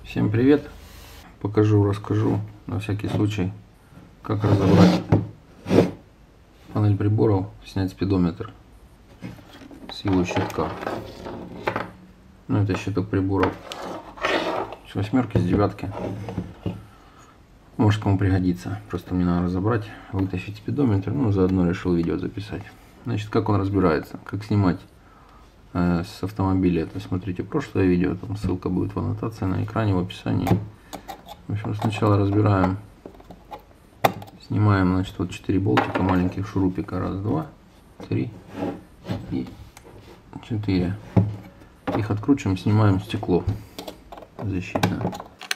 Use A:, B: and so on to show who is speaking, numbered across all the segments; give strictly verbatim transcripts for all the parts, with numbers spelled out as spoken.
A: Всем привет! Покажу, расскажу на всякий случай, как разобрать панель приборов, снять спидометр с его щитка. Ну, это щиток приборов с восьмерки, с девятки. Может, кому пригодится. Просто мне надо разобрать, вытащить спидометр. Ну, заодно решил видео записать. Значит, как он разбирается, как снимать э, с автомобиля. Это смотрите прошлое видео, там ссылка будет в аннотации на экране, в описании. В общем, сначала разбираем, снимаем, значит, вот четыре болтика маленьких шурупика. Раз, два, три и четыре. Их откручиваем, снимаем стекло защитное.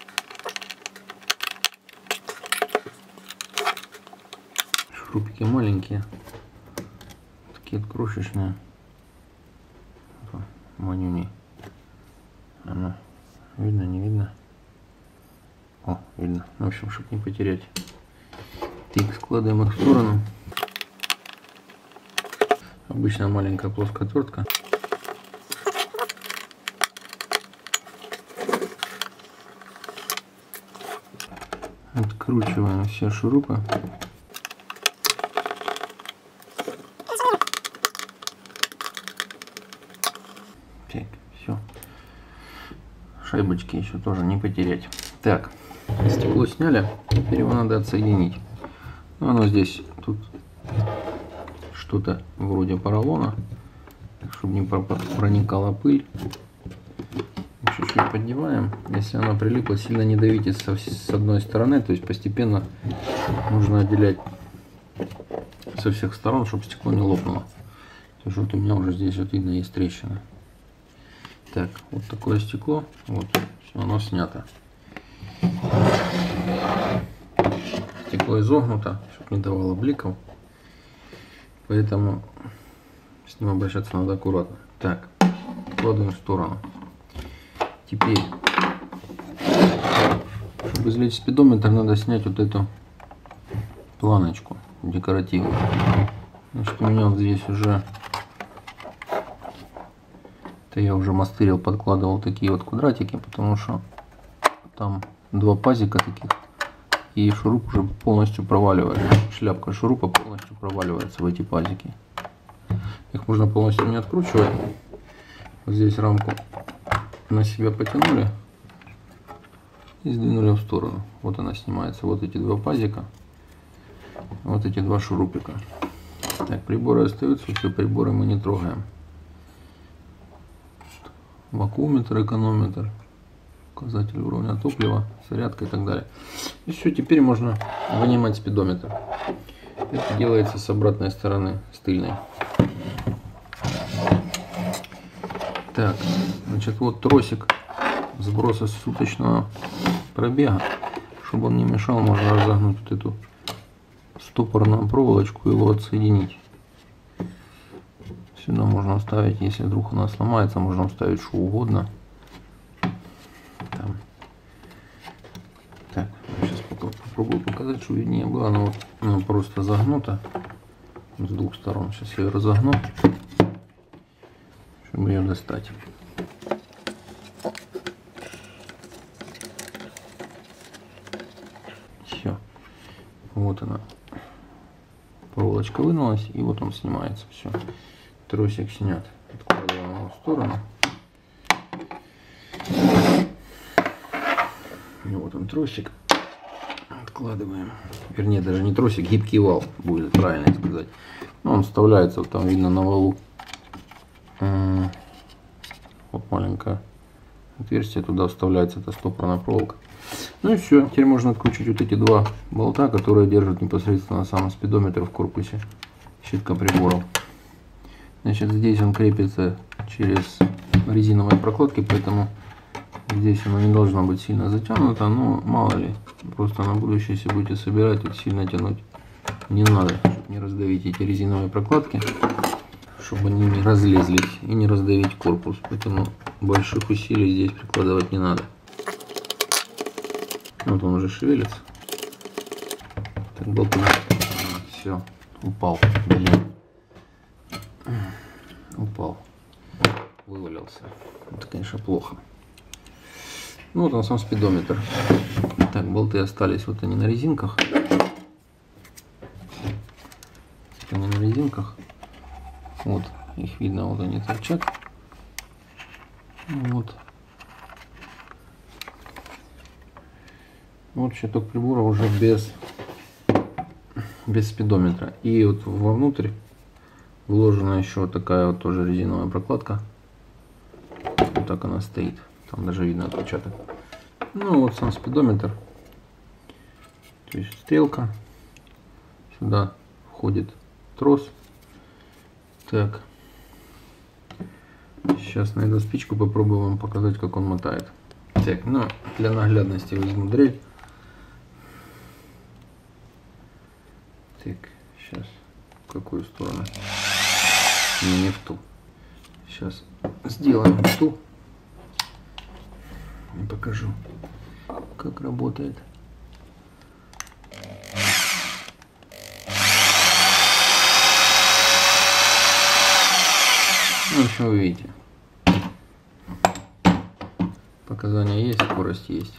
A: Шурупики маленькие, такие крошечные, манюни. Оно видно, не видно? О, видно. В общем, чтобы не потерять. Так, складываем их в сторону. Обычная маленькая плоская отвертка. Откручиваем все шурупы. Так, все. Шайбочки еще тоже не потерять. Так, стекло сняли. Теперь его надо отсоединить. Ну, оно здесь, тут что-то вроде поролона, чтобы не проникала пыль. Чуть-чуть поддеваем. Если оно прилипло, сильно не давите с одной стороны, то есть постепенно нужно отделять со всех сторон, чтобы стекло не лопнуло. Потому что вот у меня уже здесь вот видно есть трещина. Так, вот такое стекло, вот, все, оно снято. Стекло изогнуто, чтобы не давало бликов, поэтому с ним обращаться надо аккуратно. Так, кладем в сторону. Теперь, чтобы извлечь спидометр, надо снять вот эту планочку декоративную. Значит, у меня вот здесь уже, это я уже мастырил, подкладывал такие вот квадратики, потому что там два пазика таких, и шуруп уже полностью проваливается. Шляпка шурупа полностью проваливается в эти пазики. Их можно полностью не откручивать. Вот здесь рамку на себя потянули и сдвинули в сторону. Вот она снимается. Вот эти два пазика, вот эти два шурупика. Так, приборы остаются, все приборы мы не трогаем. Вакууметр, эконометр, указатель уровня топлива, зарядка и так далее. И все, теперь можно вынимать спидометр. Это делается с обратной стороны, с тыльной. Так, значит, вот тросик сброса суточного пробега. Чтобы он не мешал, можно разогнуть вот эту стопорную проволочку и его отсоединить. Сюда можно вставить, если вдруг она сломается, можно вставить что угодно. Там. Так, сейчас попробую показать, что виднее было. Она вот она просто загнута с двух сторон. Сейчас я ее разогну, чтобы ее достать. Все. Вот она. Проволочка вынулась, и вот он снимается. Все. Тросик снят. Откладываем его в сторону. И вот он тросик. Откладываем. Вернее, даже не тросик, гибкий вал, будет правильно сказать. Ну, он вставляется, вот там видно на валу. Вот маленькое отверстие, туда вставляется эта стопорная проволока. Ну и все. Теперь можно открутить вот эти два болта, которые держат непосредственно сам спидометр в корпусе щитка приборов. Значит, здесь он крепится через резиновые прокладки, поэтому здесь оно не должно быть сильно затянуто, но мало ли, просто на будущее, если будете собирать, вот сильно тянуть не надо, чтобы не раздавить эти резиновые прокладки, чтобы они не разлезлись и не раздавить корпус, поэтому больших усилий здесь прикладывать не надо. Вот он уже шевелится. Так, болт. Все, упал. Блин. Упал. Вывалился. Это, конечно, плохо. Ну вот он сам спидометр. Так, болты остались, вот они на резинках. Они на резинках. Вот, их видно, вот они торчат. Вот. Вот щиток прибора уже без, без спидометра. И вот вовнутрь вложена еще вот такая вот тоже резиновая прокладка. Вот так она стоит. Там даже видно отпечаток. Ну вот сам спидометр. То есть стрелка. Сюда входит трос. Так. Сейчас найду спичку, попробую вам показать, как он мотает. Так, ну для наглядности возьму дрель. Так, сейчас в какую сторону? Не, не в ту. Сейчас сделаем в ту. И покажу, как работает. Ну, в общем, вы видите. Показания есть, скорость есть.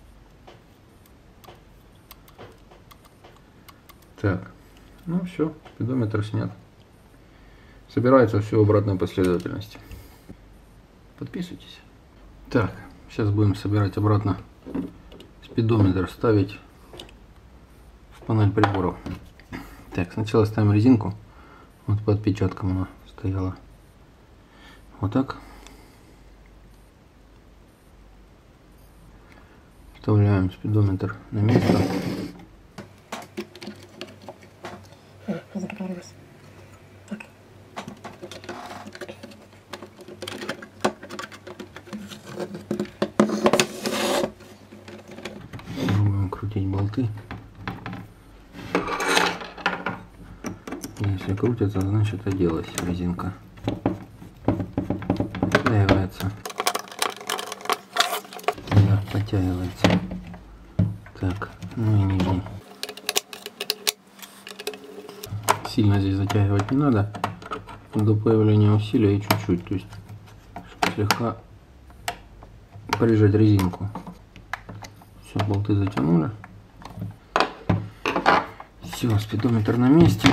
A: Так, ну все, спидометр снят. Собирается все в обратной последовательности. Подписывайтесь. Так, сейчас будем собирать обратно спидометр, ставить в панель приборов. Так, сначала ставим резинку. Вот по отпечаткам она стояла. Вот так. Вставляем спидометр на место. Пробуем крутить болты. Если крутится, значит оделась резинка. Подтягивается. Да, подтягивается. Так, ну и нижний. Сильно здесь затягивать не надо. До появления усилия и чуть-чуть, то есть слегка прижать резинку. Все, болты затянули. Все, спидометр на месте.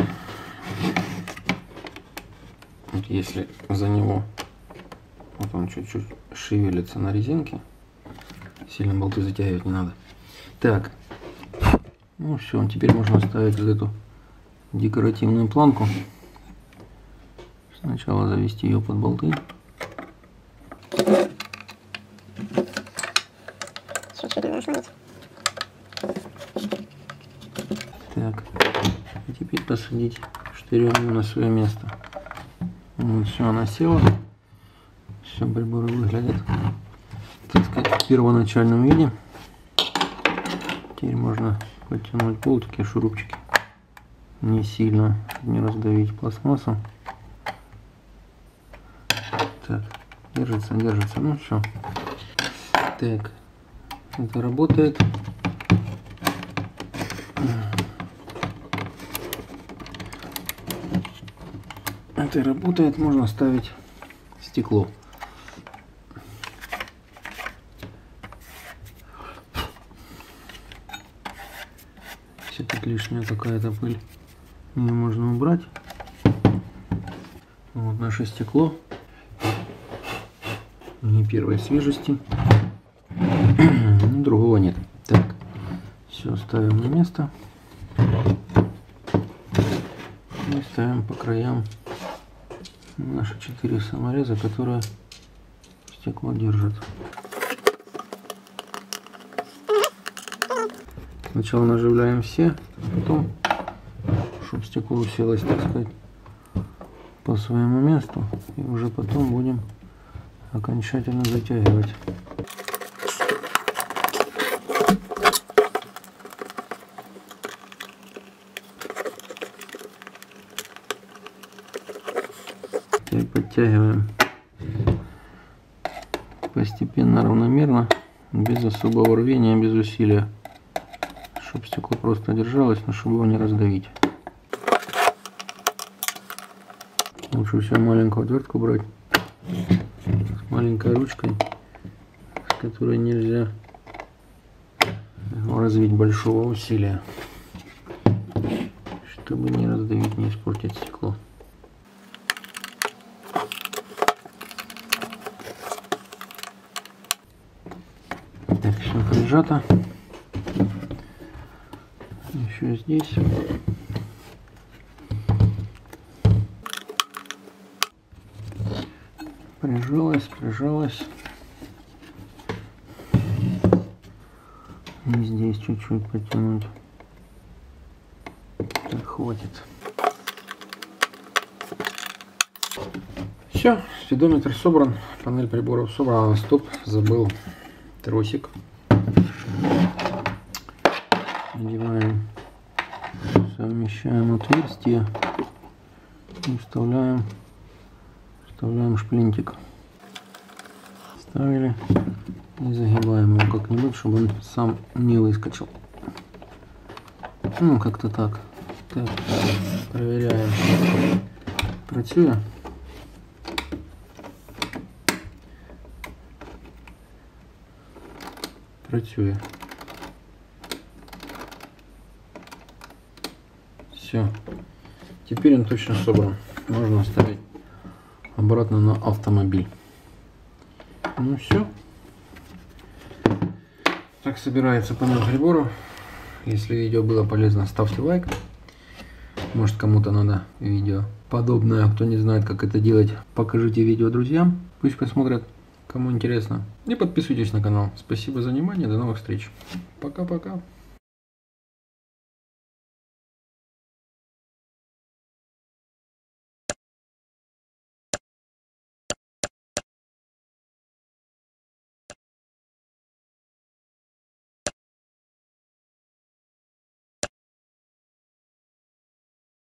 A: Вот если за него вот он чуть-чуть шевелится на резинке, сильно болты затягивать не надо. Так, ну все, теперь можно ставить вот эту декоративную планку. Сначала завести ее под болты. Так, и теперь посадить штырем на свое место. Вот, все, она села. Все, приборы выглядят, так сказать, в первоначальном виде. Теперь можно подтянуть болтики, шурупчики. Не сильно не раздавить пластмассу. Так, держится, держится, ну все. Так, это работает. Это работает, можно ставить стекло. Все тут лишняя какая-то пыль. Ее можно убрать. Вот наше стекло. Не первой свежести. Другого нет. Так, все ставим на место. И ставим по краям наши четыре самореза, которые стекло держат. Сначала наживляем все, потом, чтобы стекло уселось, так сказать, по своему месту, и уже потом будем окончательно затягивать. Теперь подтягиваем постепенно, равномерно, без особого рвения, без усилия, чтобы стекло просто держалось, но чтобы его не раздавить. Лучше всего маленькую отвертку брать с маленькой ручкой, которой нельзя развить большого усилия, чтобы не раздавить, не испортить стекло. Так, все прижато. Еще здесь. Прижалась, прижалась. И здесь чуть-чуть потянуть. Так, хватит. Все, спидометр собран, панель приборов собрана. Стоп, забыл тросик. Надеваем, совмещаем отверстие и вставляем, вставляем шплинтик. Вставили и загибаем его как-нибудь, чтобы он сам не выскочил. Ну, как-то так. Так, проверяем. Працює. Працює. Все. Теперь он точно собран. Можно ставить обратно на автомобиль. Ну все. Так собирается панель приборов. Если видео было полезно, ставьте лайк. Может, кому-то надо видео подобное. Кто не знает, как это делать, покажите видео друзьям. Пусть посмотрят, кому интересно. И подписывайтесь на канал. Спасибо за внимание. До новых встреч. Пока-пока.